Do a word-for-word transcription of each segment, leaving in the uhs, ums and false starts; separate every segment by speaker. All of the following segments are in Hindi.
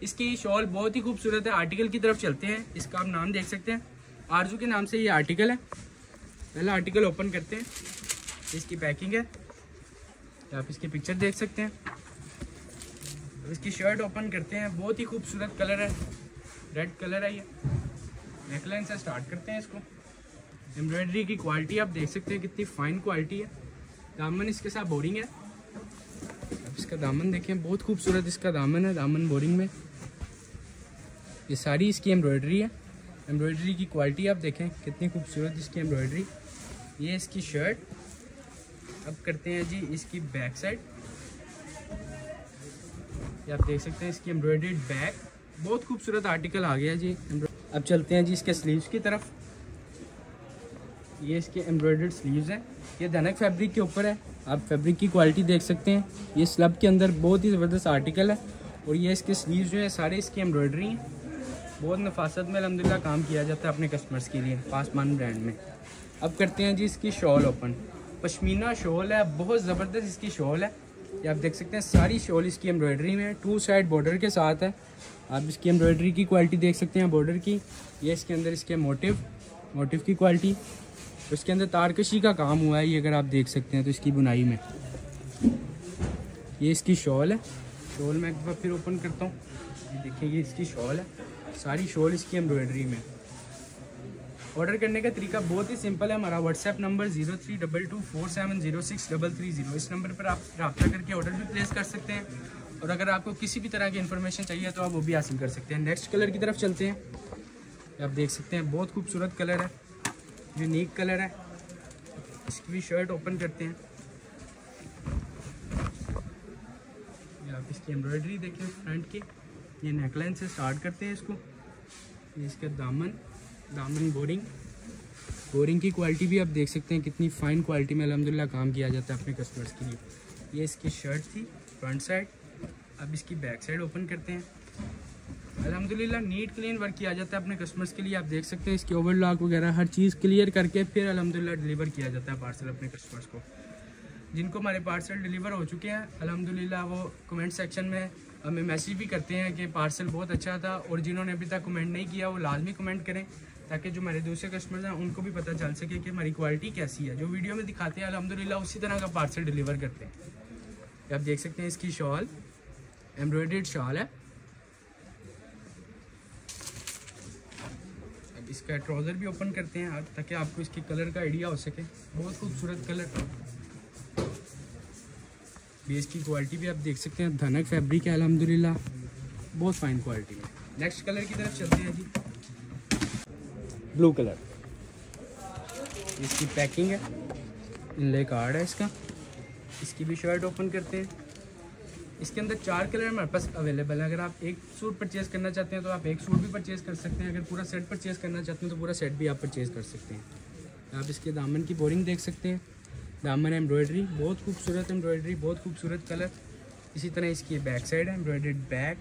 Speaker 1: इसकी शॉल बहुत ही खूबसूरत है। आर्टिकल की तरफ चलते हैं। इसका आप नाम देख सकते हैं, आरजू के नाम से ये आर्टिकल है। पहला आर्टिकल ओपन करते हैं, इसकी पैकिंग है, आप इसकी पिक्चर देख सकते हैं। इसकी शर्ट ओपन करते हैं, बहुत ही खूबसूरत कलर है, रेड कलर है ये। नेकलाइन से स्टार्ट करते हैं इसको। एम्ब्रॉयडरी की क्वालिटी आप देख सकते हैं, कितनी फाइन क्वालिटी है। दामन इसके साथ बोरिंग है। अब इसका दामन देखें, बहुत खूबसूरत इसका दामन है। दामन बोरिंग में ये सारी इसकी एम्ब्रॉयडरी है। एम्ब्रॉयडरी की क्वालिटी आप देखें, कितनी खूबसूरत इसकी एम्ब्रॉयडरी। ये इसकी शर्ट। अब करते हैं जी इसकी बैक साइड। ये आप देख सकते हैं इसकी एम्ब्रॉयडर्ड बैक, बहुत खूबसूरत आर्टिकल आ गया जी। अब चलते हैं जी इसके स्लीव्स की तरफ। ये इसके एम्ब्रॉयडर्ड स्लीव्स हैं। ये धनक फैब्रिक के ऊपर है। आप फैब्रिक की क्वालिटी देख सकते हैं। ये स्लब के अंदर बहुत ही ज़बरदस्त आर्टिकल है। और ये इसके स्लीव्स जो है सारे इसकी एम्ब्रॉयडरी हैं। बहुत नफासत में अल्हम्दुलिल्लाह काम किया जाता है अपने कस्टमर्स के लिए पासमान ब्रांड में। अब करते हैं जी इसकी शॉल ओपन। पश्मीना शॉल है, बहुत ज़बरदस्त इसकी शॉल है। ये आप देख सकते हैं सारी शॉल इसकी एम्ब्रॉयडरी में, टू साइड बॉर्डर के साथ है। आप इसकी एम्ब्रॉयडरी की क्वालिटी देख सकते हैं बॉर्डर की। ये इसके अंदर इसके मोटिव मोटिव की क्वालिटी, उसके अंदर तारकशी का काम हुआ है। ये अगर आप देख सकते हैं तो इसकी बुनाई में ये इसकी शॉल है। शॉल मैं एक बार फिर ओपन करता हूँ। ये देखिए, ये इसकी शॉल है, सारी शॉल इसकी एम्ब्रॉयडरी में। ऑर्डर करने का तरीका बहुत ही सिंपल है। हमारा WhatsApp number zero three double two four seven zero six double three zero, इस नंबर पर आप रब्ता करके ऑर्डर भी प्लेस कर सकते हैं। और अगर आपको किसी भी तरह की इन्फॉर्मेशन चाहिए तो आप वो भी हासिल कर सकते हैं। नेक्स्ट कलर की तरफ चलते हैं। आप देख सकते हैं बहुत खूबसूरत कलर है, यूनिक कलर है। इसकी भी शर्ट ओपन करते हैं। ये आप इसकी एम्ब्रॉयडरी देखें फ्रंट की। ये नेकलाइन से स्टार्ट करते हैं इसको। ये इसका दामन दामन बोरिंग बोरिंग की क्वालिटी भी आप देख सकते हैं, कितनी फ़ाइन क्वालिटी में अल्हम्दुलिल्लाह काम किया जाता है अपने कस्टमर्स के लिए। ये इसकी शर्ट थी फ्रंट साइड। अब इसकी बैक साइड ओपन करते हैं। अल्हम्दुलिल्लाह नीट क्लीन वर्क किया जाता है अपने कस्टमर्स के लिए। आप देख सकते हैं इसके ओवरलॉक वगैरह हर चीज़ क्लियर करके फिर अल्हम्दुलिल्लाह डिलीवर किया जाता है पार्सल अपने कस्टमर्स को। जिनको हमारे पार्सल डिलीवर हो चुके हैं अल्हम्दुलिल्लाह वो कमेंट सेक्शन में हमें मैसेज भी करते हैं कि पार्सल बहुत अच्छा था। और जिन्होंने अभी तक कमेंट नहीं किया वो लाजमी कमेंट करें, ताकि जो हमारे दूसरे कस्टमर्स हैं उनको भी पता चल सके कि हमारी क्वालिटी कैसी है। जो वीडियो में दिखाते हैं अल्हम्दुलिल्लाह उसी तरह का पार्सल डिलीवर करते हैं। आप देख सकते हैं इसकी शॉल एम्ब्रॉयडर्ड शॉल है। अब इसका ट्राउज़र भी ओपन करते हैं ताकि आपको इसके कलर का आइडिया हो सके। बहुत खूबसूरत कलर। बेस की क्वालिटी भी आप देख सकते हैं, धनक फैब्रिक है अल्हम्दुलिल्लाह, बहुत फाइन क्वालिटी है। नेक्स्ट कलर की तरफ चलते हैं जी। ब्लू कलर, इसकी पैकिंग है, इनले कार्ड है इसका। इसकी भी शर्ट ओपन करते हैं। इसके अंदर चार कलर हमारे पास अवेलेबल है। अगर आप एक सूट परचेज़ करना चाहते हैं तो आप एक सूट भी परचेज़ कर सकते हैं। अगर पूरा सेट परचेज़ करना चाहते हैं तो पूरा सेट भी आप परचेज़ कर सकते हैं। आप इसके दामन की बोरिंग देख सकते हैं। दामन एम्ब्रॉयडरी, बहुत खूबसूरत एम्ब्रॉयडरी, बहुत खूबसूरत कलर। इसी तरह इसकी बैक साइड है, embroidered back,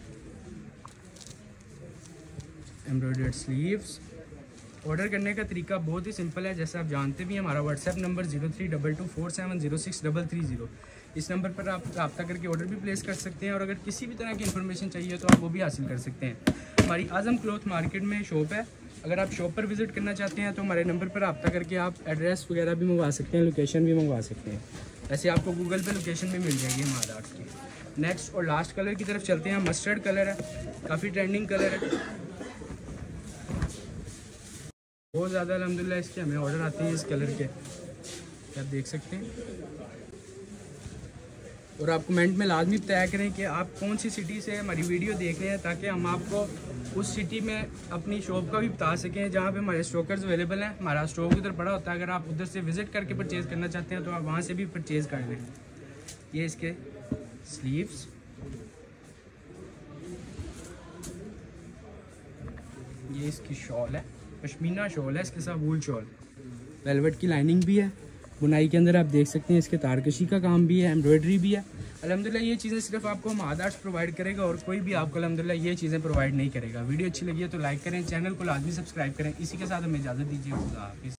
Speaker 1: embroidered sleeves. Order करने का तरीका बहुत ही सिंपल है, जैसे आप जानते भी हैं। हमारा WhatsApp number zero three double two four seven zero six double three zero, इस नंबर पर आप रब्ता करके ऑर्डर भी प्लेस कर सकते हैं। और अगर किसी भी तरह की इन्फॉर्मेशन चाहिए तो आप वो भी हासिल कर सकते हैं। हमारी आज़म क्लॉथ मार्केट में शॉप है। अगर आप शॉप पर विज़िट करना चाहते हैं तो हमारे नंबर पर रब्ता करके आप एड्रेस वगैरह भी मंगवा सकते हैं, लोकेशन भी मंगवा सकते हैं। वैसे आपको गूगल पे लोकेशन भी मिल जाएगी हमारे आर्ट की। नेक्स्ट और लास्ट कलर की तरफ चलते हैं। मस्टर्ड कलर है, काफ़ी ट्रेंडिंग कलर है, बहुत ज़्यादा अल्हम्दुलिल्लाह इसके हमें ऑर्डर आते हैं इस कलर के, आप देख सकते हैं। और आप कमेंट में लाजमी तय करें कि आप कौन सी सिटी से हमारी वीडियो देख रहे हैं, ताकि हम आपको उस सिटी में अपनी शॉप का भी बता सकें जहाँ पे हमारे स्टॉकर्स अवेलेबल हैं। हमारा स्टॉक उधर पड़ा होता है, अगर आप उधर से विज़िट करके परचेज़ करना चाहते हैं तो आप वहाँ से भी परचेज़ कर लें। ये इसके स्लीव्स, ये इसकी शॉल है, पश्मीना शॉल है, इसके साथ वूल शॉल, वेलवेट की लाइनिंग भी है। बुनाई के अंदर आप देख सकते हैं इसके तारकशी का काम भी है, एम्ब्रॉयडरी भी है। अल्हम्दुलिल्लाह ये चीज़ें सिर्फ आपको हमारा आर्ट्स प्रोवाइड करेगा और कोई भी आपको अल्हम्दुलिल्लाह ये चीज़ें प्रोवाइड नहीं करेगा। वीडियो अच्छी लगी है तो लाइक करें, चैनल को लाजमी सब्सक्राइब करें। इसी के साथ हमें इजाज़त दीजिए। खुदा हाफिज़।